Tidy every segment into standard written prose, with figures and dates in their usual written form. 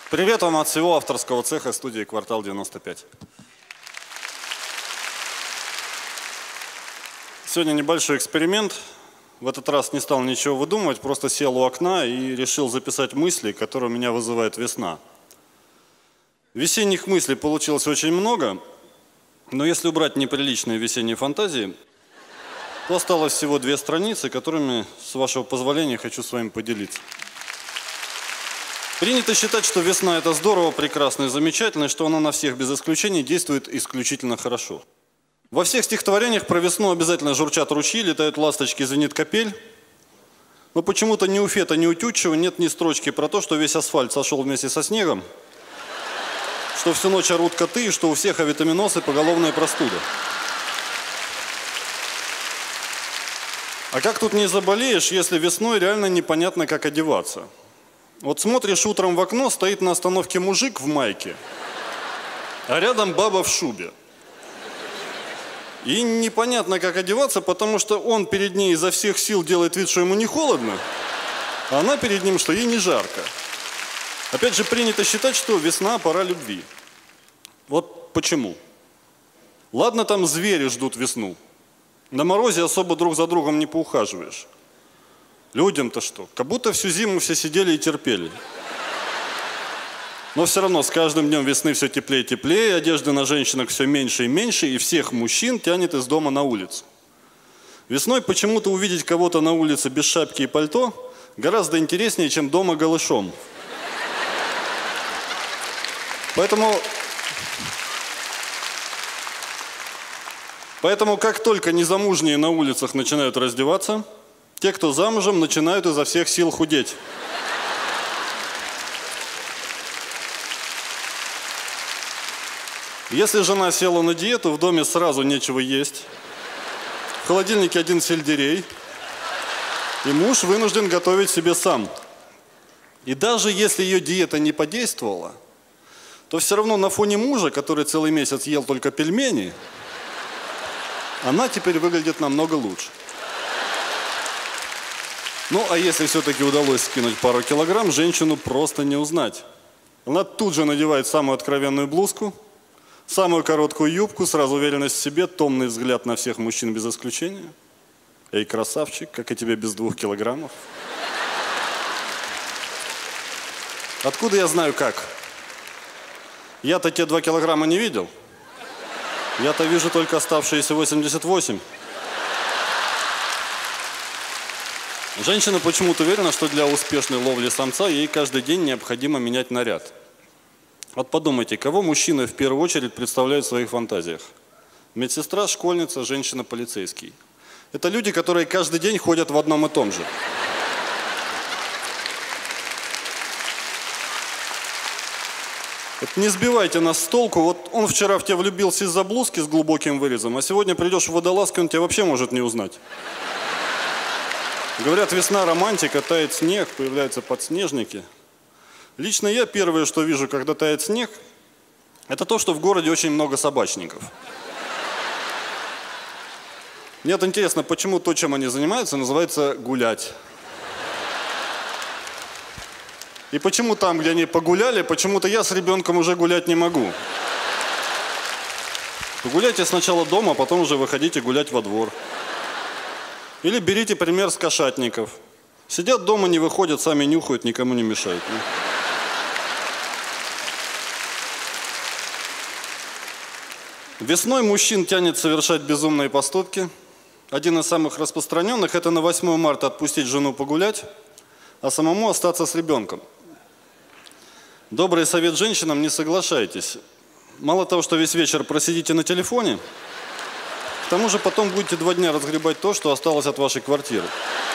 Привет вам от всего авторского цеха студии «Квартал 95». Сегодня небольшой эксперимент. В этот раз не стал ничего выдумывать, просто сел у окна и решил записать мысли, которые у меня вызывает весна. Весенних мыслей получилось очень много, но если убрать неприличные весенние фантазии, то осталось всего 2 страницы, которыми, с вашего позволения, хочу с вами поделиться. Принято считать, что весна – это здорово, прекрасно и замечательно, и что она на всех без исключения действует исключительно хорошо. Во всех стихотворениях про весну обязательно журчат ручьи, летают ласточки, звенит капель. Но почему-то ни у Фета, ни у Тютчева нет ни строчки про то, что весь асфальт сошел вместе со снегом, что всю ночь орут коты, и что у всех авитаминоз и поголовная простуда. А как тут не заболеешь, если весной реально непонятно, как одеваться? Вот смотришь утром в окно, стоит на остановке мужик в майке, а рядом баба в шубе. И непонятно, как одеваться, потому что он перед ней изо всех сил делает вид, что ему не холодно, а она перед ним, что ей не жарко. Опять же, принято считать, что весна – пора любви. Вот почему. Ладно, там звери ждут весну. На морозе особо друг за другом не поухаживаешь. Людям-то что? Как будто всю зиму все сидели и терпели. Но все равно с каждым днем весны все теплее и теплее, одежды на женщинах все меньше и меньше, и всех мужчин тянет из дома на улицу. Весной почему-то увидеть кого-то на улице без шапки и пальто гораздо интереснее, чем дома голышом. Поэтому как только незамужние на улицах начинают раздеваться, те, кто замужем, начинают изо всех сил худеть. Если жена села на диету, в доме сразу нечего есть. В холодильнике 1 сельдерей. И муж вынужден готовить себе сам. И даже если ее диета не подействовала, то все равно на фоне мужа, который целый месяц ел только пельмени, она теперь выглядит намного лучше. Ну, а если все-таки удалось скинуть пару килограмм, женщину просто не узнать. Она тут же надевает самую откровенную блузку, самую короткую юбку, сразу уверенность в себе, томный взгляд на всех мужчин без исключения. Эй, красавчик, как и тебе без 2 килограммов? Откуда я знаю как? Я-то те 2 килограмма не видел. Я-то вижу только оставшиеся 88. Женщина почему-то уверена, что для успешной ловли самца ей каждый день необходимо менять наряд. Вот подумайте, кого мужчины в первую очередь представляют в своих фантазиях? Медсестра, школьница, женщина, полицейский. Это люди, которые каждый день ходят в одном и том же. Вот не сбивайте нас с толку. Вот он вчера в тебя влюбился из-за блузки с глубоким вырезом, а сегодня придешь в водолазке, он тебя вообще может не узнать. Говорят, весна романтика, тает снег, появляются подснежники. Лично я первое, что вижу, когда тает снег, это то, что в городе очень много собачников. Мне вот интересно, почему то, чем они занимаются, называется гулять. И почему там, где они погуляли, почему-то я с ребенком уже гулять не могу. Погуляйте сначала дома, а потом уже выходите гулять во двор. Или берите пример с кошатников. Сидят дома, не выходят, сами нюхают, никому не мешают. Весной мужчин тянет совершать безумные поступки. Один из самых распространенных – это на 8 марта отпустить жену погулять, а самому остаться с ребенком. Добрый совет женщинам – не соглашайтесь. Мало того, что весь вечер просидите на телефоне, к тому же потом будете 2 дня разгребать то, что осталось от вашей квартиры.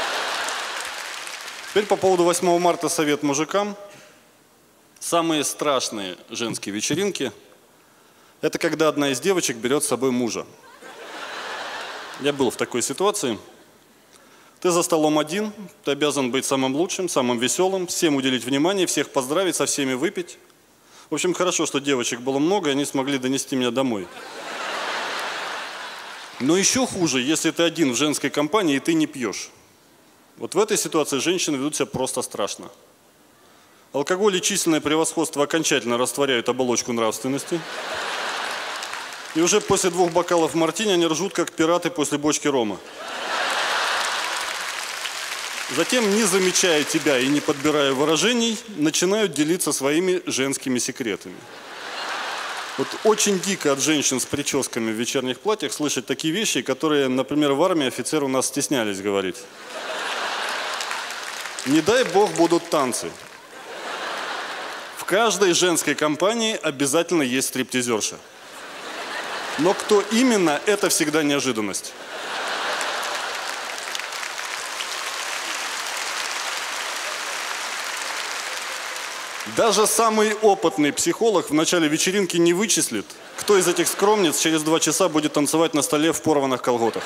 Теперь по поводу 8 марта совет мужикам. Самые страшные женские вечеринки – это когда одна из девочек берет с собой мужа. Я был в такой ситуации. Ты за столом один, ты обязан быть самым лучшим, самым веселым, всем уделить внимание, всех поздравить, со всеми выпить. В общем, хорошо, что девочек было много, и они смогли донести меня домой. Но еще хуже, если ты один в женской компании, и ты не пьешь. Вот в этой ситуации женщины ведут себя просто страшно. Алкоголь и численное превосходство окончательно растворяют оболочку нравственности. И уже после 2 бокалов мартини они ржут, как пираты после бочки рома. Затем, не замечая тебя и не подбирая выражений, начинают делиться своими женскими секретами. Вот очень дико от женщин с прическами в вечерних платьях слышать такие вещи, которые, например, в армии офицеры у нас стеснялись говорить. Не дай бог будут танцы. В каждой женской компании обязательно есть стриптизерша. Но кто именно, это всегда неожиданность. Даже самый опытный психолог в начале вечеринки не вычислит, кто из этих скромниц через 2 часа будет танцевать на столе в порванных колготах.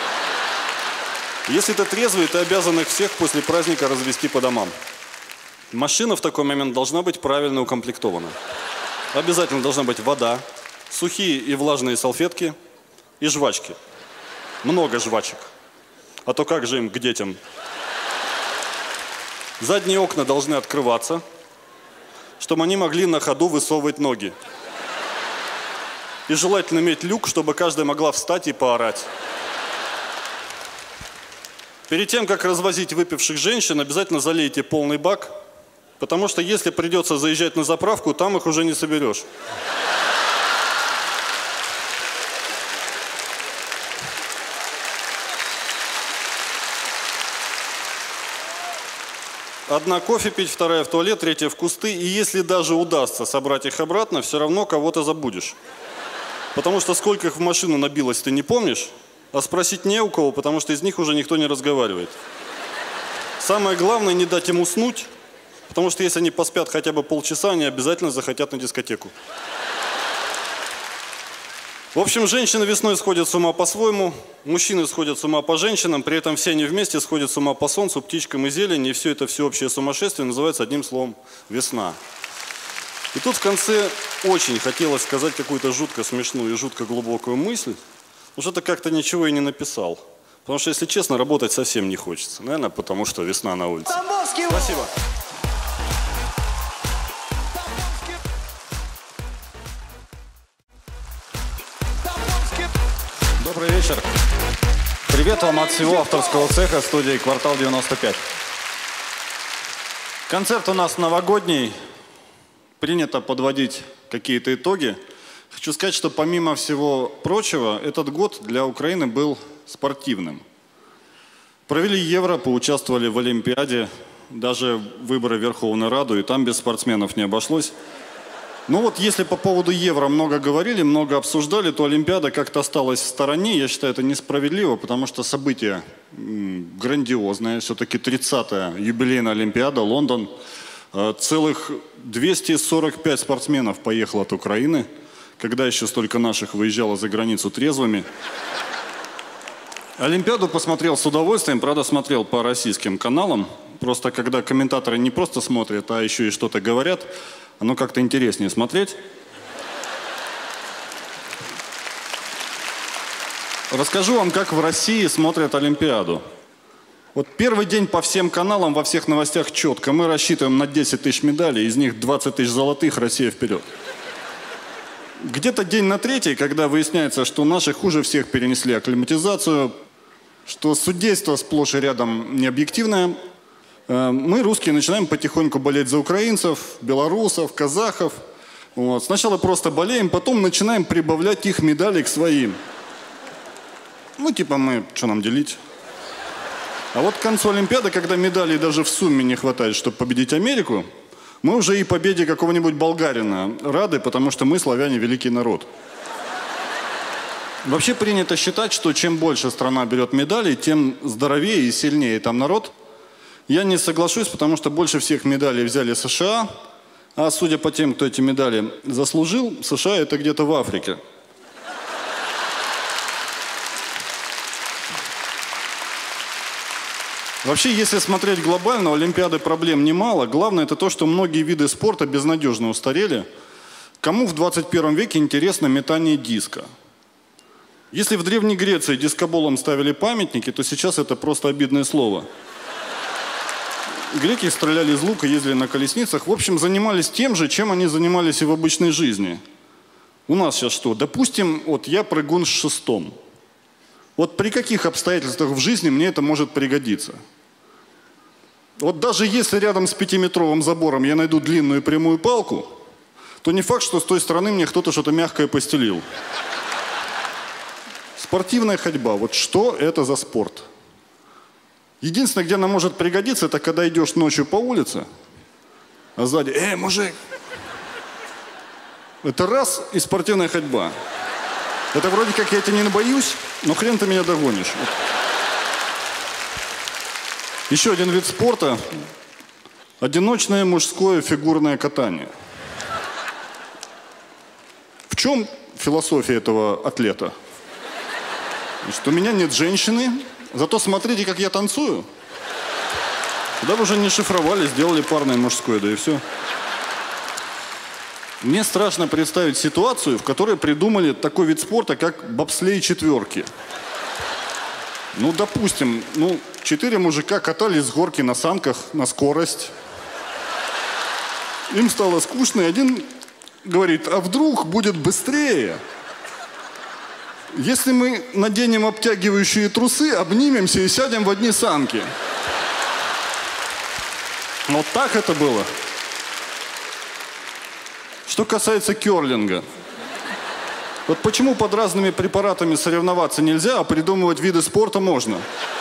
Если ты трезвый, ты обязан их всех после праздника развести по домам. Машина в такой момент должна быть правильно укомплектована. Обязательно должна быть вода, сухие и влажные салфетки и жвачки. Много жвачек. А то как же им к детям? Задние окна должны открываться, чтобы они могли на ходу высовывать ноги. И желательно иметь люк, чтобы каждая могла встать и поорать. Перед тем, как развозить выпивших женщин, обязательно залейте полный бак, потому что если придется заезжать на заправку, там их уже не соберешь. Одна кофе пить, вторая в туалет, третья в кусты. И если даже удастся собрать их обратно, все равно кого-то забудешь. Потому что сколько их в машину набилось, ты не помнишь, а спросить не у кого, потому что из них уже никто не разговаривает. Самое главное, не дать им уснуть, потому что если они поспят хотя бы полчаса, они обязательно захотят на дискотеку. В общем, женщины весной сходят с ума по-своему, мужчины сходят с ума по женщинам, при этом все они вместе сходят с ума по солнцу, птичкам и зелени, и все это всеобщее сумасшествие называется одним словом «весна». И тут в конце очень хотелось сказать какую-то жутко смешную и жутко глубокую мысль, но что-то как-то ничего и не написал. Потому что, если честно, работать совсем не хочется. Наверное, потому что весна на улице. Спасибо. Добрый вечер. Привет вам от всего авторского цеха студии «Квартал 95». Концерт у нас новогодний. Принято подводить какие-то итоги. Хочу сказать, что помимо всего прочего, этот год для Украины был спортивным. Провели Евро, поучаствовали в Олимпиаде, даже выборы в Верховную Раду, и там без спортсменов не обошлось. Ну вот если по поводу Евро много говорили, много обсуждали, то Олимпиада как-то осталась в стороне. Я считаю, это несправедливо, потому что событие грандиозное. Все-таки 30-я юбилейная Олимпиада, Лондон. Целых 245 спортсменов поехало от Украины, когда еще столько наших выезжало за границу трезвыми. Олимпиаду посмотрел с удовольствием, правда, смотрел по российским каналам. Просто когда комментаторы не просто смотрят, а еще и что-то говорят, оно как-то интереснее смотреть. Расскажу вам, как в России смотрят Олимпиаду. Вот первый день по всем каналам, во всех новостях четко. Мы рассчитываем на 10 тысяч медалей, из них 20 тысяч золотых, Россия вперед. Где-то день на третий, когда выясняется, что наши хуже всех перенесли акклиматизацию, что судейство сплошь и рядом необъективное, мы, русские, начинаем потихоньку болеть за украинцев, белорусов, казахов. Вот. Сначала просто болеем, потом начинаем прибавлять их медали к своим. Ну, типа мы, что нам делить? А вот к концу Олимпиады, когда медалей даже в сумме не хватает, чтобы победить Америку, мы уже и победе какого-нибудь болгарина рады, потому что мы, славяне, великий народ. Вообще принято считать, что чем больше страна берет медалей, тем здоровее и сильнее там народ. Я не соглашусь, потому что больше всех медалей взяли США, а судя по тем, кто эти медали заслужил, США это где-то в Африке. Вообще, если смотреть глобально, у Олимпиады проблем немало. Главное это то, что многие виды спорта безнадежно устарели. Кому в 21 веке интересно метание диска? Если в Древней Греции дискоболам ставили памятники, то сейчас это просто обидное слово. Греки стреляли из лука, ездили на колесницах. В общем, занимались тем же, чем они занимались и в обычной жизни. У нас сейчас что? Допустим, вот я прыгун с шестом. Вот при каких обстоятельствах в жизни мне это может пригодиться? Вот даже если рядом с 5-метровым забором я найду длинную прямую палку, то не факт, что с той стороны мне кто-то что-то мягкое постелил. Спортивная ходьба. Вот что это за спорт? Единственное, где она может пригодиться, это когда идешь ночью по улице, а сзади: мужик! Это раз и спортивная ходьба. Это вроде как я тебя не боюсь, но хрен ты меня догонишь. Еще один вид спорта – одиночное мужское фигурное катание. В чем философия этого атлета? Значит, у меня нет женщины, зато смотрите, как я танцую. Куда бы уже не шифровали, сделали парное мужское, да и все. Мне страшно представить ситуацию, в которой придумали такой вид спорта, как бобслей четверки. Ну, допустим, 4 мужика катались с горки на санках на скорость. Им стало скучно, и один говорит: а вдруг будет быстрее? Если мы наденем обтягивающие трусы, обнимемся и сядем в одни санки. Вот так это было. Что касается керлинга. Вот почему под разными препаратами соревноваться нельзя, а придумывать виды спорта можно?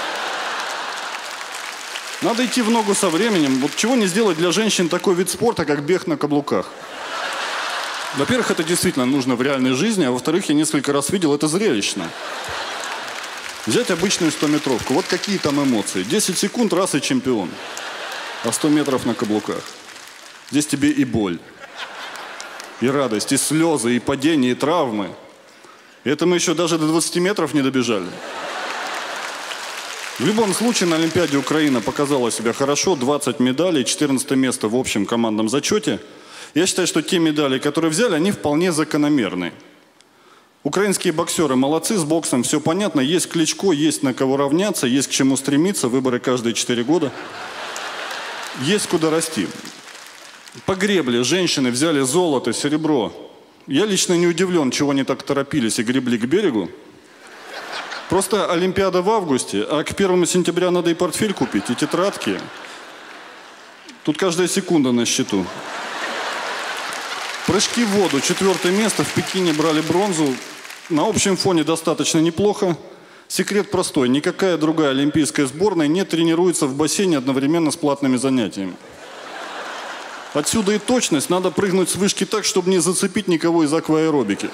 Надо идти в ногу со временем. Вот чего не сделать для женщин такой вид спорта, как бег на каблуках? Во-первых, это действительно нужно в реальной жизни, а во-вторых, я несколько раз видел, это зрелищно. Взять обычную 100-метровку. Вот какие там эмоции. 10 секунд, раз и чемпион. А 100 метров на каблуках. Здесь тебе и боль, и радость, и слезы, и падения, и травмы. И это мы еще даже до 20 метров не добежали. В любом случае, на Олимпиаде Украина показала себя хорошо. 20 медалей, 14 место в общем командном зачете. Я считаю, что те медали, которые взяли, они вполне закономерны. Украинские боксеры молодцы, с боксом все понятно. Есть Кличко, есть на кого равняться, есть к чему стремиться. Выборы каждые 4 года. Есть куда расти. По гребле женщины взяли золото, серебро. Я лично не удивлен, чего они так торопились и гребли к берегу. Просто Олимпиада в августе, а к 1 сентября надо и портфель купить, и тетрадки. Тут каждая секунда на счету. Прыжки в воду. 4 место. В Пекине брали бронзу. На общем фоне достаточно неплохо. Секрет простой. Никакая другая олимпийская сборная не тренируется в бассейне одновременно с платными занятиями. Отсюда и точность. Надо прыгнуть с вышки так, чтобы не зацепить никого из акваэробики.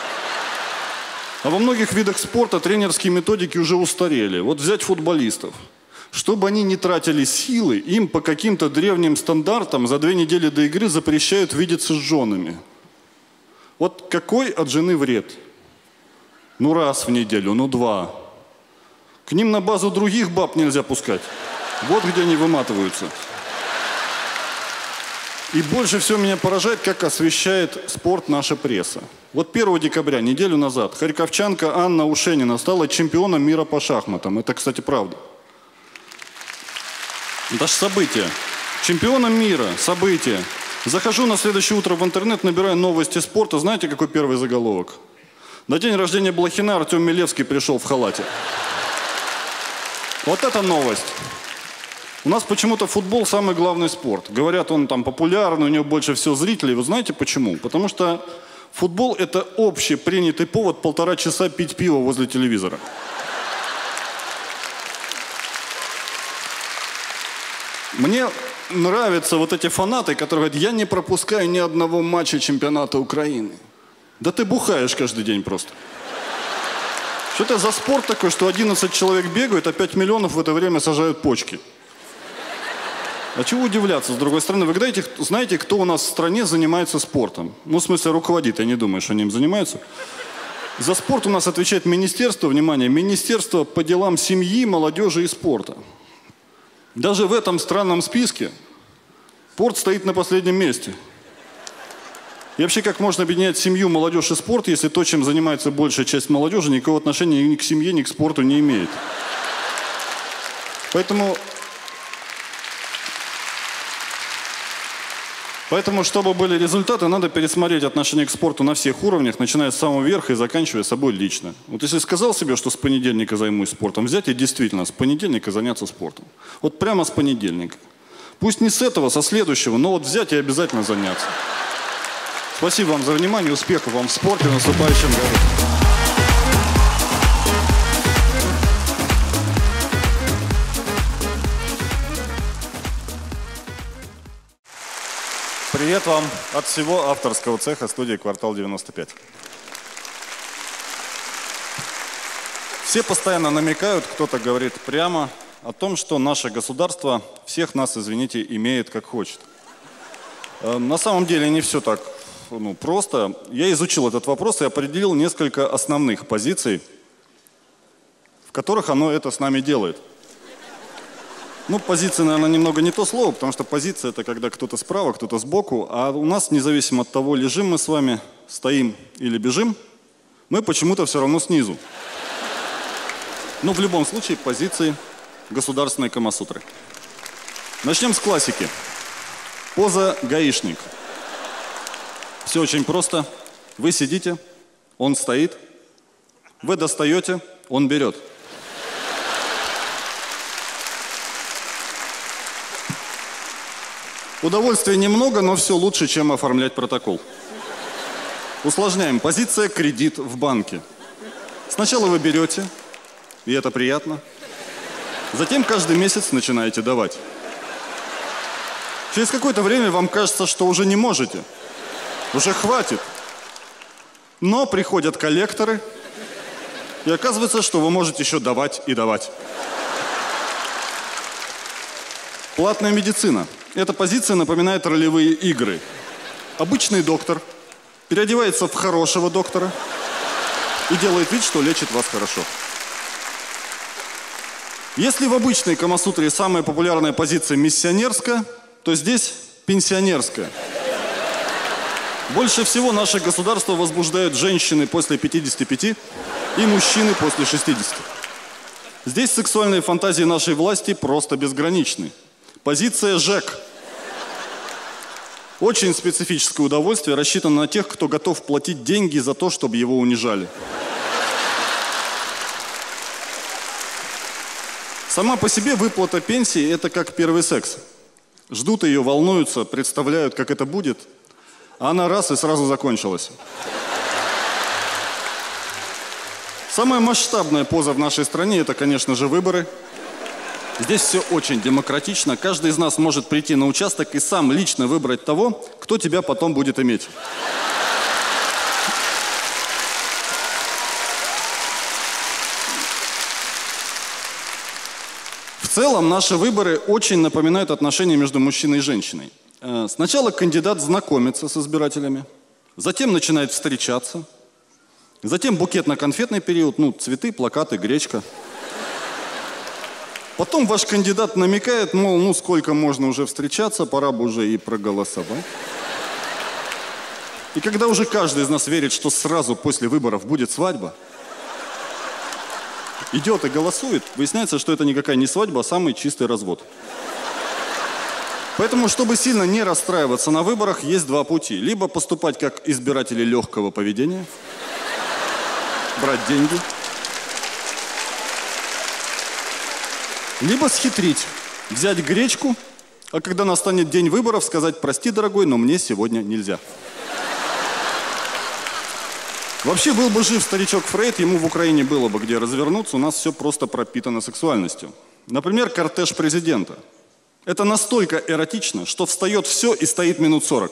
А во многих видах спорта тренерские методики уже устарели. Вот взять футболистов. Чтобы они не тратили силы, им по каким-то древним стандартам за 2 недели до игры запрещают видеться с женами. Вот какой от жены вред? Раз в неделю, 2. К ним на базу других баб нельзя пускать. Вот где они выматываются. И больше всего меня поражает, как освещает спорт наша пресса. Вот 1 декабря, неделю назад, харьковчанка Анна Ушенина стала чемпионом мира по шахматам. Это, кстати, правда. Это ж событие. Чемпионом мира, событие. Захожу на следующее утро в интернет, набираю новости спорта. Знаете, какой первый заголовок? На день рождения Блохина Артем Милевский пришел в халате. Вот это новость. У нас почему-то футбол самый главный спорт. Говорят, он там популярный, у него больше всего зрителей. Вы знаете почему? Потому что футбол – это общепринятый повод 1,5 часа пить пиво возле телевизора. Мне нравятся вот эти фанаты, которые говорят: я не пропускаю ни одного матча чемпионата Украины. Да ты бухаешь каждый день просто. Что это за спорт такой, что 11 человек бегают, а 5 миллионов в это время сажают почки? А чего удивляться, с другой стороны? Вы знаете, кто у нас в стране занимается спортом? В смысле, руководит, я не думаю, что они им занимаются. За спорт у нас отвечает министерство, внимание, Министерство по делам семьи, молодежи и спорта. Даже в этом странном списке спорт стоит на последнем месте. И вообще, как можно объединять семью, молодежь и спорт, если то, чем занимается большая часть молодежи, никакого отношения ни к семье, ни к спорту не имеет? Поэтому Поэтому, чтобы были результаты, надо пересмотреть отношение к спорту на всех уровнях, начиная с самого верха и заканчивая собой лично. Вот если сказал себе, что с понедельника займусь спортом, взять и действительно с понедельника заняться спортом. Вот прямо с понедельника. Пусть не с этого, со следующего, но вот взять и обязательно заняться. Спасибо вам за внимание, успехов вам в спорте в наступающем году. Привет вам от всего авторского цеха студии «Квартал 95». Все постоянно намекают, кто-то говорит прямо о том, что наше государство всех нас, извините, имеет как хочет. На самом деле не все так просто. Я изучил этот вопрос и определил несколько основных позиций, в которых оно это с нами делает. Позиция, наверное, немного не то слово, потому что позиция – это когда кто-то справа, кто-то сбоку, а у нас, независимо от того, лежим мы с вами, стоим или бежим, мы почему-то все равно снизу. Но в любом случае позиции государственной камасутры. Начнем с классики. Поза гаишник. Все очень просто. Вы сидите, он стоит, вы достаете, он берет. Удовольствия немного, но все лучше, чем оформлять протокол. Усложняем. Позиция кредит в банке. Сначала вы берете, и это приятно. Затем каждый месяц начинаете давать. Через какое-то время вам кажется, что уже не можете. Уже хватит. Но приходят коллекторы, и оказывается, что вы можете еще давать и давать. Платная медицина. Эта позиция напоминает ролевые игры. Обычный доктор переодевается в хорошего доктора и делает вид, что лечит вас хорошо. Если в обычной камасутре самая популярная позиция миссионерская, то здесь пенсионерская. Больше всего наше государство возбуждают женщины после 55 и мужчины после 60. Здесь сексуальные фантазии нашей власти просто безграничны. Позиция ЖЭК. Очень специфическое удовольствие, рассчитано на тех, кто готов платить деньги за то, чтобы его унижали. Сама по себе выплата пенсии – это как первый секс. Ждут ее, волнуются, представляют, как это будет, а она раз и сразу закончилась. Самая масштабная поза в нашей стране – это, конечно же, выборы. Здесь все очень демократично. Каждый из нас может прийти на участок и сам лично выбрать того, кто тебя потом будет иметь. В целом наши выборы очень напоминают отношения между мужчиной и женщиной. Сначала кандидат знакомится с избирателями, затем начинает встречаться, затем букетно-конфетный период, цветы, плакаты, гречка. Потом ваш кандидат намекает, мол, сколько можно уже встречаться, пора бы уже и проголосовать. И когда уже каждый из нас верит, что сразу после выборов будет свадьба, идет и голосует, выясняется, что это никакая не свадьба, а самый чистый развод. Поэтому, чтобы сильно не расстраиваться на выборах, есть два пути. Либо поступать как избиратели легкого поведения, брать деньги, либо схитрить, взять гречку, а когда настанет день выборов, сказать: прости, дорогой, но мне сегодня нельзя. Вообще, был бы жив старичок Фрейд, ему в Украине было бы где развернуться, у нас все просто пропитано сексуальностью. Например, кортеж президента. Это настолько эротично, что встает все и стоит минут 40.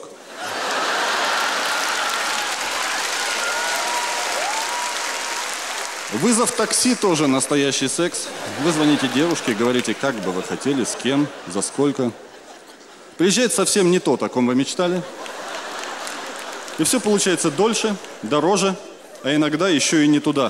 Вызов такси тоже настоящий секс. Вы звоните девушке, говорите, как бы вы хотели, с кем, за сколько. Приезжает совсем не то, о ком вы мечтали. И все получается дольше, дороже, а иногда еще и не туда.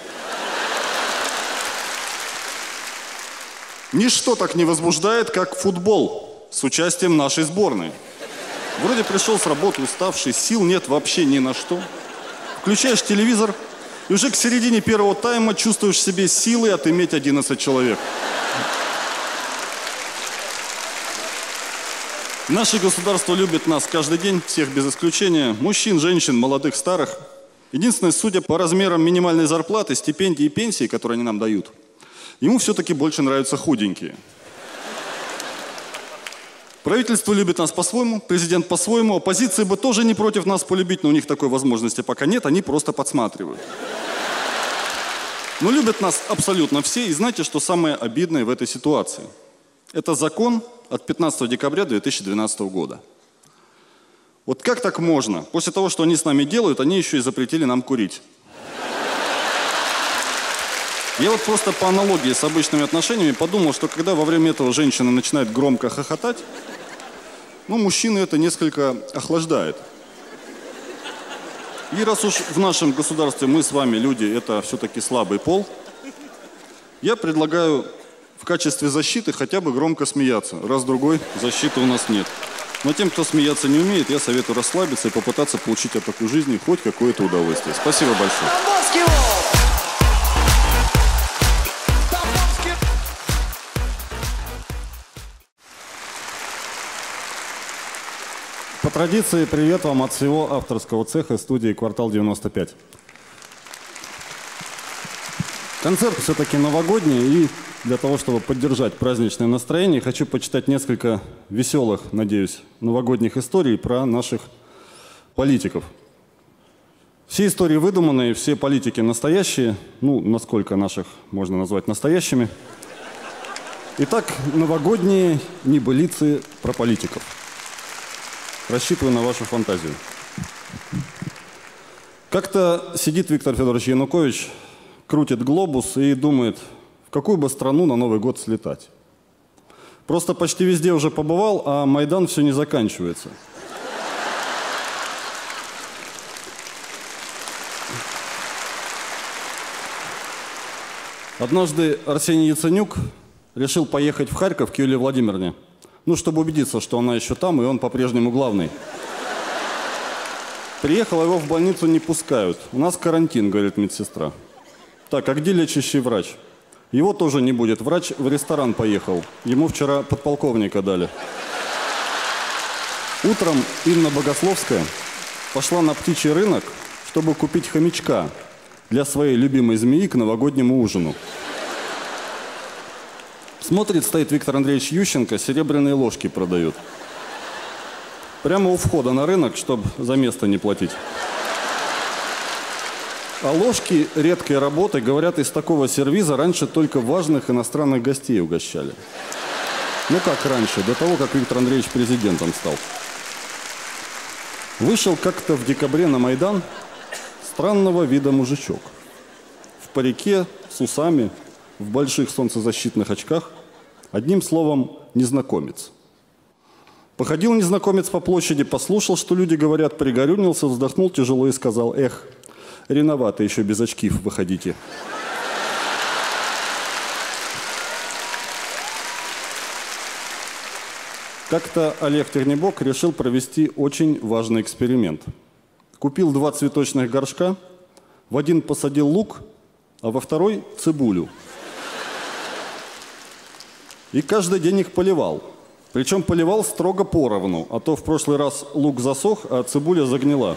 Ничто так не возбуждает, как футбол с участием нашей сборной. Вроде пришел с работы уставший, сил нет вообще ни на что. Включаешь телевизор, и уже к середине первого тайма чувствуешь в себе силы отыметь 11 человек. Наше государство любит нас каждый день, всех без исключения. Мужчин, женщин, молодых, старых. Единственное, судя по размерам минимальной зарплаты, стипендий и пенсии, которые они нам дают, ему все-таки больше нравятся худенькие. Правительство любит нас по-своему, президент по-своему, оппозиция бы тоже не против нас полюбить, но у них такой возможности пока нет, они просто подсматривают. Но любят нас абсолютно все, и знаете, что самое обидное в этой ситуации? Это закон от 15 декабря 2012 года. Вот как так можно? После того, что они с нами делают, они еще и запретили нам курить. Я вот просто по аналогии с обычными отношениями подумал, что когда во время этого женщина начинает громко хохотать, ну, мужчины это несколько охлаждает. И раз уж в нашем государстве мы с вами, люди, это все-таки слабый пол, я предлагаю в качестве защиты хотя бы громко смеяться. Раз-другой защиты у нас нет. Но тем, кто смеяться не умеет, я советую расслабиться и попытаться получить от такой жизни хоть какое-то удовольствие. Спасибо большое. По традиции, привет вам от всего авторского цеха студии «Квартал 95». Концерт все-таки новогодний, и для того, чтобы поддержать праздничное настроение, хочу почитать несколько веселых, надеюсь, новогодних историй про наших политиков. Все истории выдуманные, все политики настоящие, ну, насколько наших можно назвать настоящими. Итак, новогодние небылицы про политиков. Рассчитываю на вашу фантазию. Как-то сидит Виктор Федорович Янукович, крутит глобус и думает, в какую бы страну на Новый год слетать. Просто почти везде уже побывал, а Майдан все не заканчивается. Однажды Арсений Яценюк решил поехать в Харьков к Юлии Владимировне. Ну, чтобы убедиться, что она еще там, и он по-прежнему главный. Приехал, его в больницу не пускают. У нас карантин, говорит медсестра. Так, а где лечащий врач? Его тоже не будет. Врач в ресторан поехал. Ему вчера подполковника дали. Утром Инна Богословская пошла на птичий рынок, чтобы купить хомячка для своей любимой змеи к новогоднему ужину. Смотрит, стоит Виктор Андреевич Ющенко, серебряные ложки продает. Прямо у входа на рынок, чтобы за место не платить. А ложки редкой работы, говорят, из такого сервиза раньше только важных иностранных гостей угощали. Ну как раньше, до того, как Виктор Андреевич президентом стал. Вышел как-то в декабре на Майдан странного вида мужичок. В парике, с усами, в больших солнцезащитных очках, одним словом, незнакомец. Походил незнакомец по площади, послушал, что люди говорят, пригорюнился, вздохнул тяжело и сказал: «Эх, рановато еще без очков выходите». Как-то Олег Тернебок решил провести очень важный эксперимент. Купил 2 цветочных горшка, в один посадил лук, а во второй – цибулю. И каждый день их поливал. Причем поливал строго поровну, а то в прошлый раз лук засох, а цибуля загнила.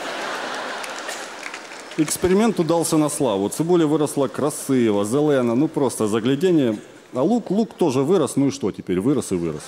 Эксперимент удался на славу. Цибуля выросла красиво, зелена, ну просто заглядение. А лук тоже вырос, ну и что теперь, вырос и вырос.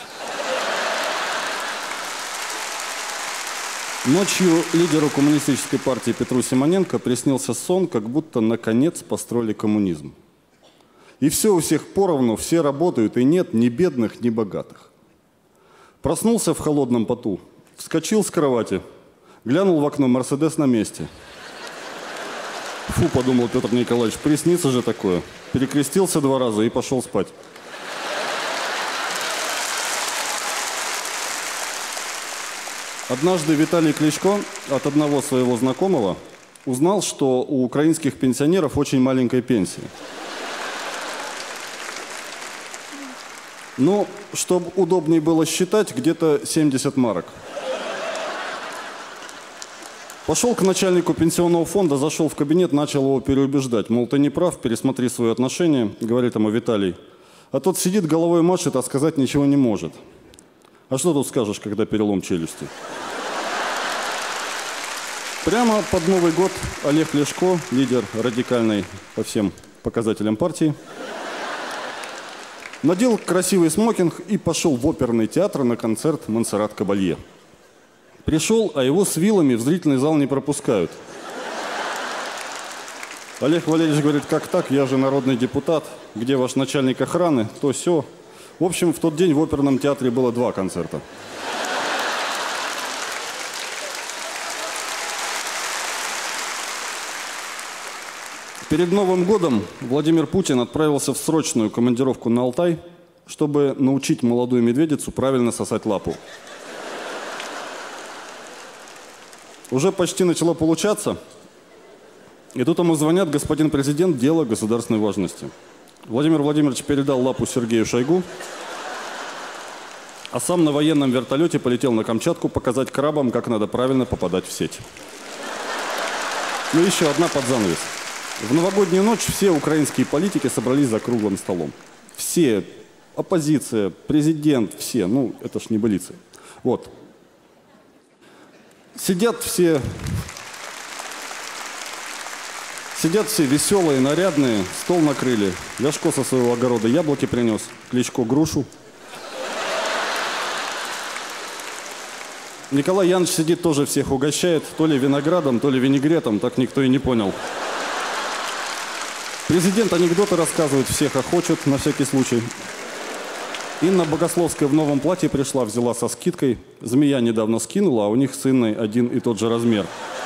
Ночью лидеру коммунистической партии Петру Симоненко приснился сон, как будто наконец построили коммунизм. И все у всех поровну, все работают, и нет ни бедных, ни богатых. Проснулся в холодном поту, вскочил с кровати, глянул в окно, Мерседес на месте. Фу, подумал Петр Николаевич, приснится же такое. Перекрестился 2 раза и пошел спать. Однажды Виталий Кличко от одного своего знакомого узнал, что у украинских пенсионеров очень маленькая пенсия. Ну, чтобы удобнее было считать, где-то 70 марок. Пошел к начальнику пенсионного фонда, зашел в кабинет, начал его переубеждать. Мол, ты не прав, пересмотри свои отношения, говорит ему Виталий. А тот сидит, головой машет, а сказать ничего не может. А что тут скажешь, когда перелом челюсти? Прямо под Новый год Олег Ляшко, лидер радикальной по всем показателям партии, надел красивый смокинг и пошел в оперный театр на концерт Монсеррат Кабалье. Пришел, а его с вилами в зрительный зал не пропускают. Олег Валерьевич говорит: как так, я же народный депутат, где ваш начальник охраны, то сё. В общем, в тот день в оперном театре было 2 концерта. Перед Новым годом Владимир Путин отправился в срочную командировку на Алтай, чтобы научить молодую медведицу правильно сосать лапу. Уже почти начало получаться, и тут ему звонят: господин президент, дело государственной важности. Владимир Владимирович передал лапу Сергею Шойгу, а сам на военном вертолете полетел на Камчатку показать крабам, как надо правильно попадать в сеть. Ну и еще одна под занавес. В новогоднюю ночь все украинские политики собрались за круглым столом. Все, оппозиция, президент, все, ну это ж небылицы. Вот. Сидят все веселые, нарядные, стол накрыли. Ляшко со своего огорода яблоки принес, Кличко грушу. Николай Янович сидит, тоже всех угощает, то ли виноградом, то ли винегретом, так никто и не понял. Президент анекдоты рассказывает, всех охочет, на всякий случай. Инна Богословская в новом платье пришла, взяла со скидкой. Змея недавно скинула, а у них с Инной один и тот же размер.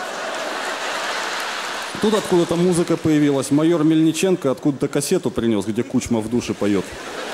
Тут откуда-то музыка появилась. Майор Мельниченко откуда-то кассету принес, где Кучма в душе поет.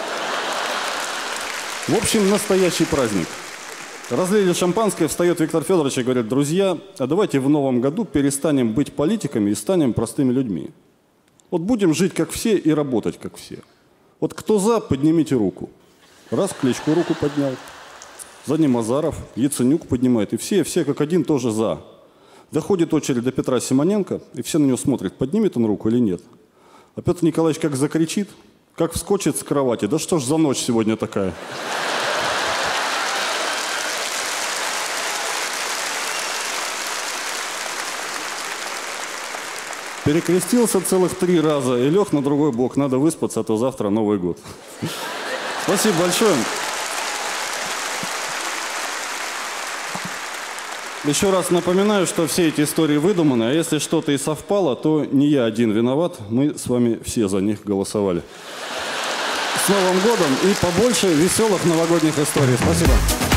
В общем, настоящий праздник. Разлили шампанское, встает Виктор Федорович и говорит: друзья, а давайте в новом году перестанем быть политиками и станем простыми людьми. Вот будем жить как все и работать как все. Вот кто за, поднимите руку. Раз, Кличко руку поднял. За ним Азаров, Яценюк поднимает. И все как один тоже за. Доходит очередь до Петра Симоненко, и все на него смотрят, поднимет он руку или нет. А Петр Николаевич как закричит, как вскочит с кровати. Да что ж за ночь сегодня такая? Перекрестился целых 3 раза и лег на другой бок. Надо выспаться, а то завтра Новый год. Спасибо большое. Еще раз напоминаю, что все эти истории выдуманы, а если что-то и совпало, то не я один виноват, мы с вами все за них голосовали. С Новым годом и побольше веселых новогодних историй. Спасибо.